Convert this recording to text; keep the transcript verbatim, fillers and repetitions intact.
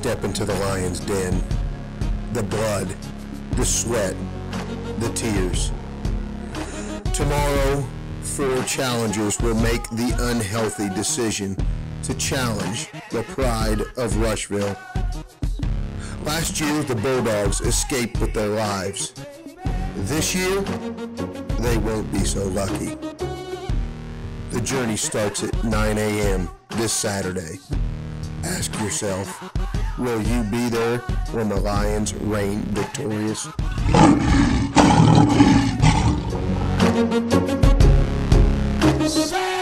step into the lion's den. The blood, the sweat, the tears. Tomorrow, four challengers will make the unhealthy decision to challenge the pride of Rushville. Last year, the Bulldogs escaped with their lives. This year, they won't be so lucky. The journey starts at nine a m this Saturday. Ask yourself, will you be there when the Lions reign victorious? Say